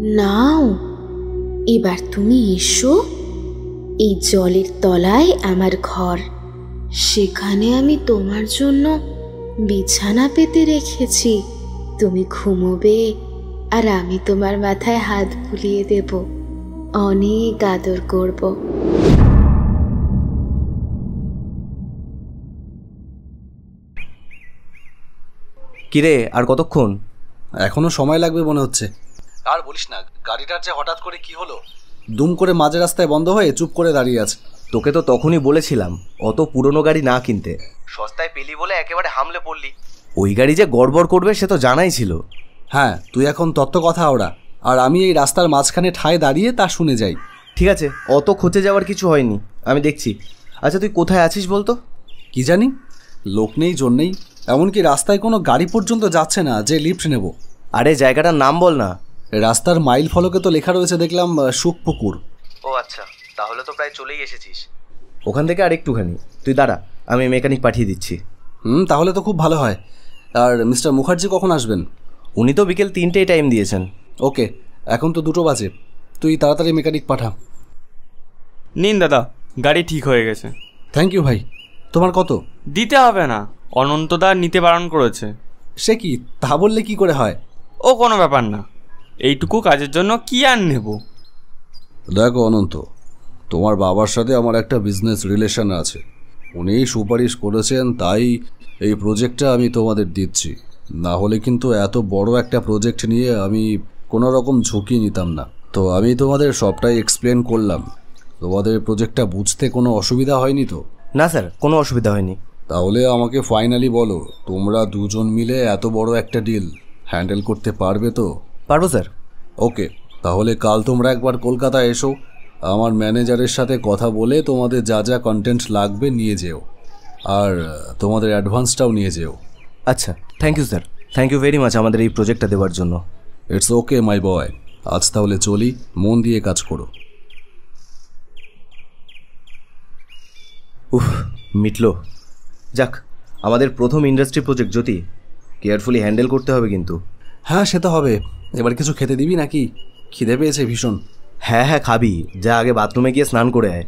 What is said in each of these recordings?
নাও, এবার তুমি এসো। এই জলের তলায় আমার ঘর, সেখানে আমি তোমার জন্য বিছানা পেতে রেখেছি। তুমি ঘুমোবে আর আমি তোমার মাথায় হাত বুলিয়ে দেব, অনেক আদর করব। কিরে, আর কতক্ষণ? এখনো সময় লাগবে মনে হচ্ছে। আর বলিস না, গাড়িটার যে হঠাৎ করে কি হলো, দুম করে মাঝে রাস্তায় বন্ধ হয়ে চুপ করে দাঁড়িয়ে আছে। তোকে তো তখনই বলেছিলাম অত পুরনো গাড়ি না কিনতে, সস্তায় পেলি বলে একেবারে হামলে পড়লি। ওই গাড়ি যে গড়বড় করবে সে তো জানাই ছিল। হ্যাঁ, তুই এখন তত্ত্ব কথা ওরা, আর আমি এই রাস্তার মাঝখানে ঠায় দাঁড়িয়ে তা শুনে যাই। ঠিক আছে, অত খোঁজে যাওয়ার কিছু হয়নি, আমি দেখছি। আচ্ছা, তুই কোথায় আছিস বলতো? কি জানি, লোক নেই জন্যেই, এমনকি রাস্তায় কোনো গাড়ি পর্যন্ত যাচ্ছে না যে লিফট নেব। আরে জায়গাটার নাম বল না। রাস্তার মাইল ফলকে তো লেখা রয়েছে, দেখলাম সুখপুকুর। ও আচ্ছা, তাহলে তো প্রায় চলেই এসেছিস। ওখান থেকে আর একটুখানি, তুই দাঁড়া, আমি মেকানিক পাঠিয়ে দিচ্ছি। তাহলে তো খুব ভালো হয়। আর মিস্টার মুখার্জি কখন আসবেন? উনি তো বিকেল 3টেই টাইম দিয়েছেন। ওকে, এখন তো 2টো বাজে, তুই তাড়াতাড়ি মেকানিক পাঠা। নিন দাদা, গাড়ি ঠিক হয়ে গেছে। থ্যাংক ইউ ভাই। তোমার কত? দিতে হবে না, অনন্তদা নিতে বারণ করেছে। সে কি, তা বললে কি করে হয়? ও কোনো ব্যাপার না, এইটুকু কাজের জন্য কি আর নেব। দেখো অনন্ত, তোমার বাবার সাথে আমার একটা বিজনেস রিলেশন আছে, উনি সুপারিশ করেছেন, তাই এই প্রজেক্টটা আমি তোমাদের দিচ্ছি। না হলে কিন্তু এত বড় একটা প্রজেক্ট নিয়ে আমি কোনো রকম ঝুঁকি নিতাম না। তো আমি তোমাদের সবটাই এক্সপ্লেন করলাম। তোমাদের প্রজেক্টটা বুঝতে কোনো অসুবিধা হয়নি তো? না স্যার, কোনো অসুবিধা হয়নি। তাহলে আমাকে ফাইনালি বলো, তোমরা দুজন মিলে এত বড় একটা ডিল হ্যান্ডেল করতে পারবে তো? পারবো স্যার। ওকে, তাহলে কাল তোমরা একবার কলকাতায় এসো, আমার ম্যানেজারের সাথে কথা বলে তোমাদের যা যা কন্টেন্ট লাগবে নিয়ে যেও, আর তোমাদের অ্যাডভান্সটাও নিয়ে যেও। আচ্ছা, thank you sir, thank you very much আমাদের এই প্রজেক্টটা দেওয়ার জন্য। It's okay my boy. আজ তাহলে চলি, মন দিয়ে কাজ করো। উফ, মিটলো। যাক, আমাদের প্রথম industry project Jyoti, carefully handle করতে হবে কিন্তু। হ্যাঁ, সে তো হবে। এবার কিছু খেতে দিবি নাকি? খিদে পেয়েছে ভীষণ। হ্যাঁ হ্যাঁ, খাবি, যা আগে বাথরুমে গিয়ে স্নান করে আয়।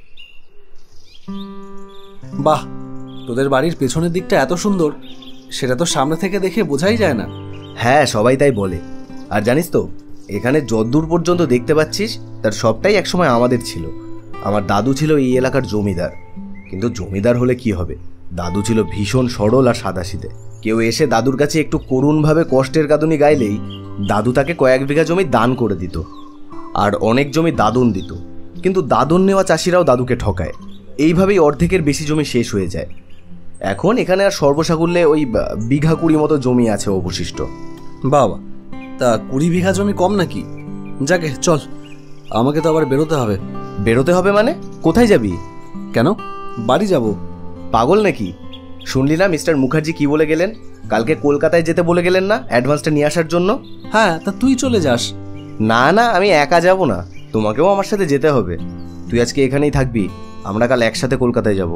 বাহ, তোদের বাড়ির পেছনের দিকটা এত সুন্দর, সেটা তো সামনে থেকে দেখে বোঝাই যায় না। হ্যাঁ, সবাই তাই বলে। আর জানিস তো, এখানে যতদূর পর্যন্ত দেখতে পাচ্ছিস তার সবটাই একসময় আমাদের ছিল। আমার দাদু ছিল এই এলাকার জমিদার, কিন্তু জমিদার হলে কি হবে, দাদু ছিল ভীষণ সরল আর সাদাসিধে। কেউ এসে দাদুর কাছে একটু করুণভাবে কষ্টের কাঁদুনি গাইলেই দাদু তাকে কয়েক বিঘা জমি দান করে দিত, আর অনেক জমি দাদন দিত। কিন্তু দাদন নেওয়া চাষিরাও দাদুকে ঠকায়, এইভাবেই অর্ধেকের বেশি জমি শেষ হয়ে যায়। এখন এখানে আর সর্বসাকুল্যে ওই বিঘা 20 মতো জমি আছে অবশিষ্ট। বাবা, তা 20 বিঘা জমি কম নাকি? যাকে চল, আমাকে তো আবার বেরোতে হবে। বেরোতে হবে মানে? কোথায় যাবি? কেন, বাড়ি যাব। পাগল নাকি? শুনলি না মিস্টার মুখার্জি কি বলে গেলেন? কালকে কলকাতায় যেতে বলে গেলেন না, অ্যাডভান্সটা নিয়ে আসার জন্য? হ্যাঁ, তা তুই চলে যাস। না না, আমি একা যাব না, তোমাকেও আমার সাথে যেতে হবে। তুই আজকে এখানেই থাকবি, আমরা কাল একসাথে কলকাতায় যাব।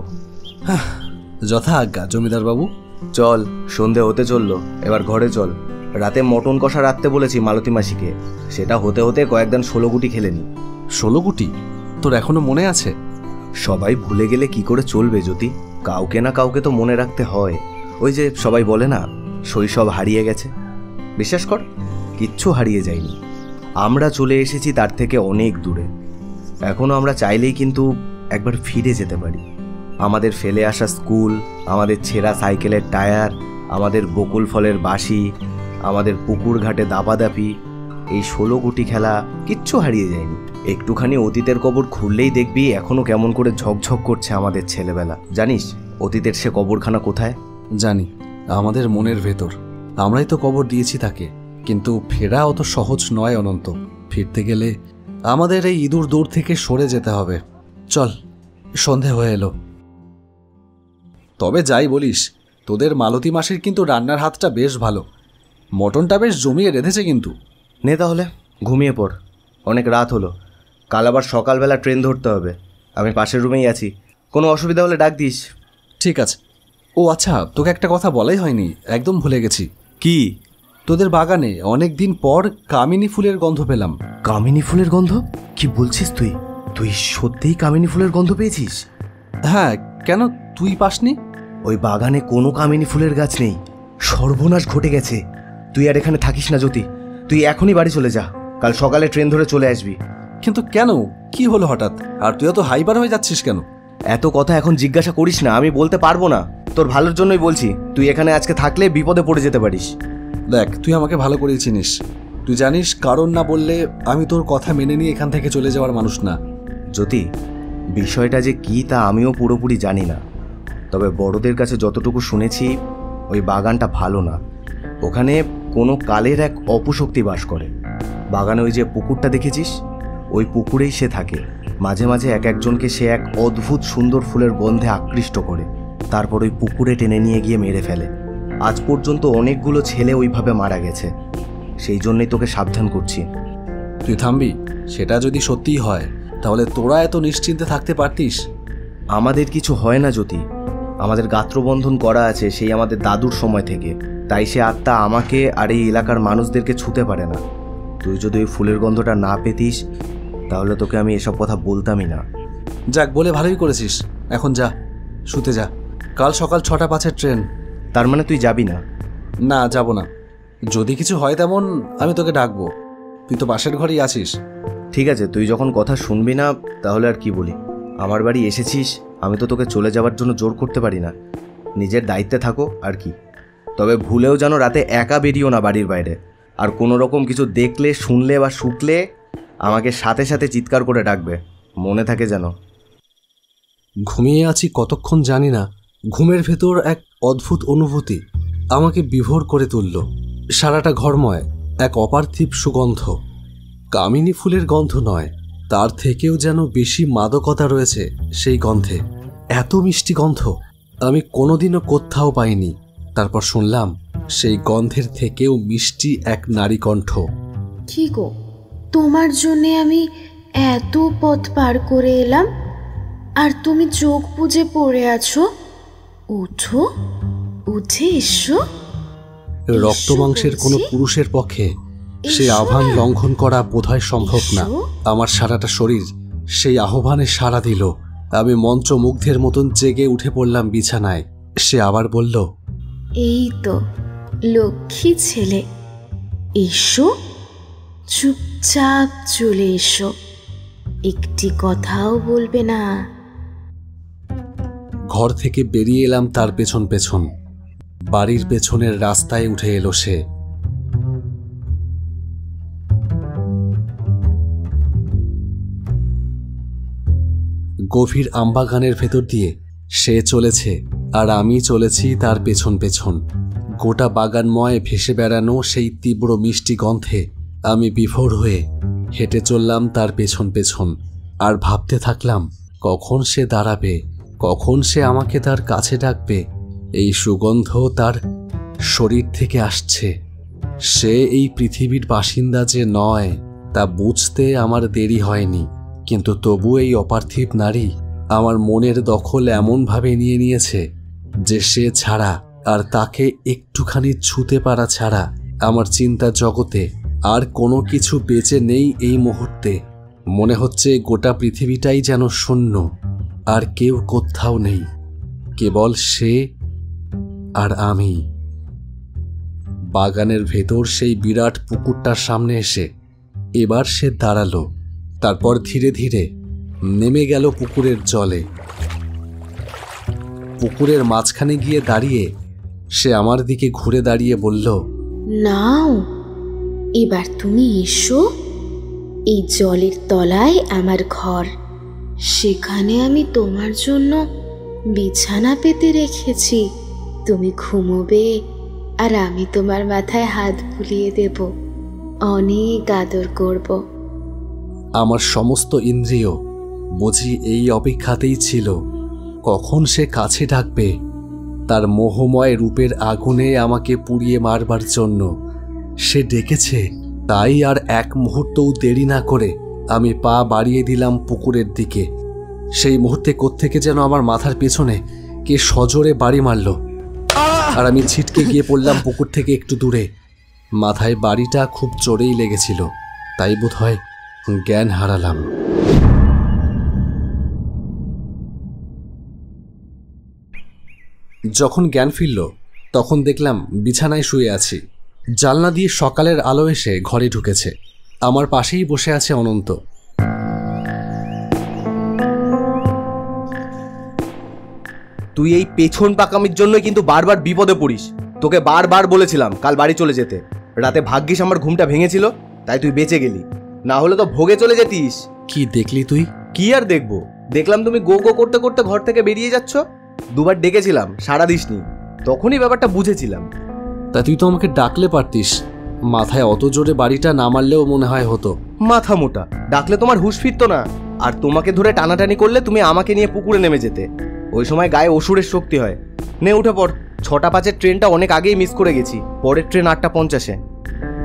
যথা আজ্ঞা জমিদার বাবু। চল, সন্ধে হতে চললো, এবার ঘরে চল। রাতে মটন কষা রাখতে বলেছি মালতী মাসিকে, সেটা হতে হতে কয়েকদিন 16 গুটি খেলে নি। 16 গুটি? তোর এখনো মনে আছে? সবাই ভুলে গেলে কি করে চলবে জ্যোতি, কাউকে না কাউকে তো মনে রাখতে হয়। ওই যে সবাই বলে না, শৈশব হারিয়ে গেছে। বিশ্বাস কর, কিচ্ছু হারিয়ে যায়নি, আমরা চলে এসেছি তার থেকে অনেক দূরে। এখনো আমরা চাইলেই কিন্তু একবার ফিরে যেতে পারি। আমাদের ফেলে আসা স্কুল, আমাদের ছেঁড়া সাইকেলের টায়ার, আমাদের বকুল ফলের বাঁশি, আমাদের পুকুর ঘাটে দাপাদাপি, এই 16 গুটি খেলা কিচ্ছু হারিয়ে যায়নি। একটুখানি অতীতের কবর খুললেই দেখবি এখনো কেমন করে ঝকঝক করছে আমাদের ছেলেবেলা। জানিস অতীতের সে কবরখানা কোথায়? জানি, আমাদের মনের ভেতর। আমরাই তো কবর দিয়েছি তাকে, কিন্তু ফেরা অত সহজ নয় অনন্ত। ফিরতে গেলে আমাদের এই ইঁদুর দৌড় থেকে সরে যেতে হবে। চল, সন্ধে হয়ে এলো। তবে যাই বলিস, তোদের মালতী মাসির কিন্তু রান্নার হাতটা বেশ ভালো, মটনটা বেশ জমিয়ে রেঁধেছে কিন্তু। নে তাহলে ঘুমিয়ে পড়, অনেক রাত হলো, কাল আবার সকালবেলা ট্রেন ধরতে হবে। আমি পাশের রুমেই আছি, কোনো অসুবিধা হলে ডাক দিস। ঠিক আছে। ও আচ্ছা, তোকে একটা কথা বলাই হয়নি, একদম ভুলে গেছি। কি? তোদের বাগানে অনেক দিন পর কামিনী ফুলের গন্ধ পেলাম। কামিনী ফুলের গন্ধ? কি বলছিস তুই? তুই সত্যিই কামিনী ফুলের গন্ধ পেয়েছিস? হ্যাঁ, কেন তুই পাসনি? ওই বাগানে কোনো কামিনী ফুলের গাছ নেই। সর্বনাশ ঘটে গেছে। তুই আর এখানে থাকিস না জ্যোতি, তুই এখনই বাড়ি চলে যা। কাল সকালে ট্রেন ধরে চলে আসবি। কিন্তু কেন, কি হলো হঠাৎ? আর তুই তো হাইবার হয়ে যাচ্ছিস কেন? এত কথা এখন জিজ্ঞাসা করিস না, আমি বলতে পারবো না। তোর ভালোর জন্যই বলছি, তুই এখানে আজকে থাকলে বিপদে পড়ে যেতে পারিস। দেখ, তুই আমাকে ভালো করেই চিনিস। তুই জানিস কারণ না বললে আমি তোর কথা মেনে নিয়ে এখান থেকে চলে যাওয়ার মানুষ না। জ্যোতি, বিষয়টা যে কি তা আমিও পুরোপুরি জানি না, তবে বড়দের কাছে যতটুকু শুনেছি ওই বাগানটা ভালো না। ওখানে কোনো কালের এক অপশক্তি বাস করে। বাগানে ওই যে পুকুরটা দেখেছিস, ওই পুকুরেই সে থাকে। মাঝে মাঝে এক একজনকে সে এক অদ্ভুত সুন্দর ফুলের গন্ধে আকৃষ্ট করে, তারপর ওই পুকুরে টেনে নিয়ে গিয়ে মেরে ফেলে। আজ পর্যন্ত অনেকগুলো ছেলে ওইভাবে মারা গেছে। সেই জন্যই তোকে সাবধান করছি। তুই থামবি? সেটা যদি সত্যিই হয় তাহলে তোরা এত নিশ্চিন্তে থাকতে পারতিস? আমাদের কিছু হয় না জ্যোতি, আমাদের গাত্রবন্ধন করা আছে সেই আমাদের দাদুর সময় থেকে। তাই সে আত্মা আমাকে আর এই এলাকার মানুষদেরকে ছুঁতে পারে না। তুই যদি ওই ফুলের গন্ধটা না পেতিস তাহলে তোকে আমি এসব কথা বলতামই না। যাক, বলে ভালোই করেছিস। এখন যা, শুতে যা। কাল সকাল 6:05 ট্রেন। তার মানে তুই যাবি না? না, যাব না। যদি কিছু হয় তেমন আমি তোকে ডাকবো। তুই তো পাশের ঘরেই আছিস। ঠিক আছে, তুই যখন কথা শুনবি না তাহলে আর কি বলি। আমার বাড়ি এসেছিস, আমি তো তোকে চলে যাওয়ার জন্য জোর করতে পারি না। নিজের দায়িত্বে থাকো আর কি। তবে ভুলেও যেন রাতে একা বেরিও না বাড়ির বাইরে। আর কোনো রকম কিছু দেখলে, শুনলে বা শুকলে আমাকে সাথে সাথে চিৎকার করে ডাকবে, মনে থাকে যেন। ঘুমিয়ে আছি কতক্ষণ জানি না, ঘুমের ভেতর এক অদ্ভুত অনুভূতি আমাকে বিভোর করে তুলল। সারাটা ঘরময় এক অপার্থিব সুগন্ধ। কামিনী ফুলের গন্ধ নয়, তার থেকেও যেন বেশি মাদকতা রয়েছে সেই গন্ধে। এত মিষ্টি গন্ধ আমি কোনোদিনও কোথাও পাইনি। তারপর শুনলাম সেই গন্ধের থেকেও মিষ্টি এক নারী কণ্ঠ। কি গো, তোমার জন্যে আমি এত পথ পার করে এলাম আর তুমি চোখ বুজে পড়ে আছো। উঠো, উঠে এসো। রক্ত মাংসের কোনো পুরুষের পক্ষে সে আহ্বান লঙ্ঘন করা বোধহয় সম্ভব না। আমার সারাটা শরীর সেই আহ্বানে সাড়া দিল। আমি মন্ত্রমুগ্ধের মতন জেগে উঠে পড়লাম বিছানায়। সে আবার বলল, এই তো লক্ষ্মী ছেলে, এসো, চুপচাপ চলে এসো, একটি কথাও বলবে না। ঘর থেকে বেরিয়ে এলাম তার পেছন পেছন। বাড়ির পেছনের রাস্তায় উঠে এলো সে। গভীর আমবাগানের ভেতর দিয়ে সে চলেছে আর আমি চলেছি তার পেছন পেছন। গোটা বাগানময় ভেসে বেড়ানো সেই তীব্র মিষ্টি গন্ধে আমি বিভোর হয়ে হেঁটে চললাম তার পেছন পেছন। আর ভাবতে থাকলাম কখন সে দাঁড়াবে, কখন সে আমাকে তার কাছে ডাকবে। এই সুগন্ধ তার শরীর থেকে আসছে। সে এই পৃথিবীর বাসিন্দা যে নয় তা বুঝতে আমার দেরি হয়নি। কিন্তু তবু এই অপার্থিব নারী আমার মনের দখল এমনভাবে নিয়ে নিয়েছে যে সে ছাড়া আর তাকে একটুখানি ছুঁতে পারা ছাড়া আমার চিন্তা জগতে আর কোনো কিছু বেঁচে নেই এই মুহূর্তে। মনে হচ্ছে গোটা পৃথিবীটাই যেন শূন্য, আর কেউ কোথাও নেই, কেবল সে আর আমি। বাগানের ভেতর সেই বিরাট পুকুরটার সামনে এসে এবার সে দাঁড়ালো। তারপর ধীরে ধীরে নেমে গেল পুকুরের জলে। পুকুরের মাঝখানে গিয়ে দাঁড়িয়ে সে আমার দিকে ঘুরে দাঁড়িয়ে বলল, নাও, এবার তুমি এসো। এই জলের তলায় আমার ঘর, সেখানে আমি তোমার জন্য বিছানা পেতে রেখেছি। তুমি ঘুমোবে আর আমি তোমার মাথায় হাত বুলিয়ে দেব, অনেক আদর করব। আমার সমস্ত ইন্দ্রিয় বুঝি এই অপেক্ষাতেই ছিল কখন সে কাছে ডাকবে, তার মোহময় রূপের আগুনে আমাকে পুড়িয়ে মারবার জন্য। সে ডেকেছে, তাই আর এক মুহূর্তও দেরি না করে আমি পা বাড়িয়ে দিলাম পুকুরের দিকে। সেই মুহূর্তে কোত্থেকে যেন আমার মাথার পেছনে কে সজোরে বাড়ি মারল, আর আমি ছিটকে গিয়ে পড়লাম পুকুর থেকে একটু দূরে। মাথায় বাড়িটা খুব জোরেই লেগেছিল, তাই বোধহয় জ্ঞান হারালাম। যখন জ্ঞান ফিরল তখন দেখলাম বিছানায় শুয়ে আছি। জানলা দিয়ে সকালের আলো এসে ঘরে ঢুকেছে। আমার পাশেই বসে আছে অনন্ত। তুই এই পেছন পাকামির জন্যই কিন্তু বারবার বিপদে পড়িস। তোকে বারবার বলেছিলাম কাল বাড়ি চলে যেতে। রাতে ভাগ্যিস আমার ঘুমটা ভেঙেছিল, তাই তুই বেঁচে গেলি, না হলে তো ভোগে চলে যেতিস। কি দেখলি তুই? কি আর দেখবো, দেখলাম তুমি গো গো করতে করতে ঘর থেকে বেরিয়ে যাচ্ছ। দুবার ডেকেছিলাম, সাড়া দিসনি, তখনই ব্যাপারটা বুঝেছিলাম। তা তুই তো আমাকে ডাকলে পারতিস। মাথায় অত জোরে বাড়িটা না মারলেও মনে হয় হতো। মাথা মোটা, ডাকলে তোমার হুঁশ ফিরতো না। আর তোমাকে ধরে টানাটানি করলে তুমি আমাকে নিয়ে পুকুরে নেমে যেতে। ওই সময় গায়ে অসুরের শক্তি হয়। নে উঠে পড়, 6টা 5-এর ট্রেনটা অনেক আগেই মিস করে গেছি, পরের ট্রেন 8টা 50-এ।